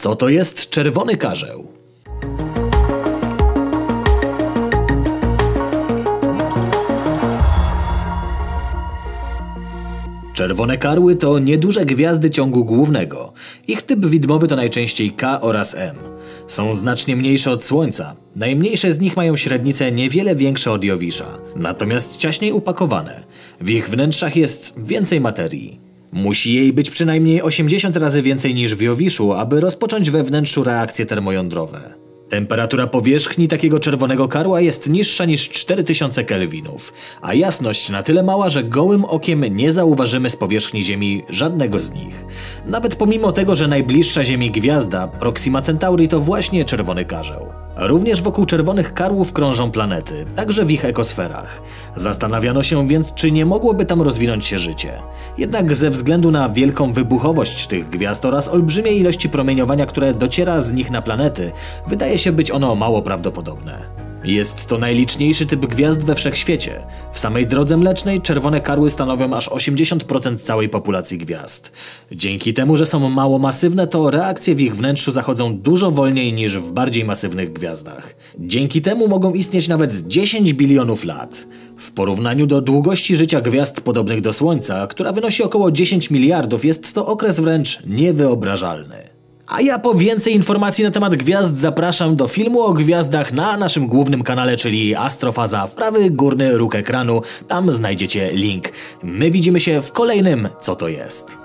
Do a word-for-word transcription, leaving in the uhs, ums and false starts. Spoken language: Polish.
Co to jest czerwony karzeł? Czerwone karły to nieduże gwiazdy ciągu głównego. Ich typ widmowy to najczęściej K oraz M. Są znacznie mniejsze od Słońca. Najmniejsze z nich mają średnice niewiele większe od Jowisza, natomiast ciaśniej upakowane. W ich wnętrzach jest więcej materii. Musi jej być przynajmniej osiemdziesiąt razy więcej niż w Jowiszu, aby rozpocząć we wnętrzu reakcje termojądrowe. Temperatura powierzchni takiego czerwonego karła jest niższa niż cztery tysiące kelwinów, a jasność na tyle mała, że gołym okiem nie zauważymy z powierzchni Ziemi żadnego z nich. Nawet pomimo tego, że najbliższa Ziemi gwiazda, Proxima Centauri, to właśnie czerwony karzeł. Również wokół czerwonych karłów krążą planety, także w ich ekosferach. Zastanawiano się więc, czy nie mogłoby tam rozwinąć się życie. Jednak ze względu na wielką wybuchowość tych gwiazd oraz olbrzymie ilości promieniowania, które dociera z nich na planety, wydaje się być ono mało prawdopodobne. Jest to najliczniejszy typ gwiazd we wszechświecie. W samej Drodze Mlecznej czerwone karły stanowią aż osiemdziesiąt procent całej populacji gwiazd. Dzięki temu, że są mało masywne, to reakcje w ich wnętrzu zachodzą dużo wolniej niż w bardziej masywnych gwiazdach. Dzięki temu mogą istnieć nawet dziesięć bilionów lat. W porównaniu do długości życia gwiazd podobnych do Słońca, która wynosi około dziesięć miliardów, jest to okres wręcz niewyobrażalny. A ja po więcej informacji na temat gwiazd zapraszam do filmu o gwiazdach na naszym głównym kanale, czyli Astrofaza, prawy górny róg ekranu, tam znajdziecie link. My widzimy się w kolejnym Co to jest?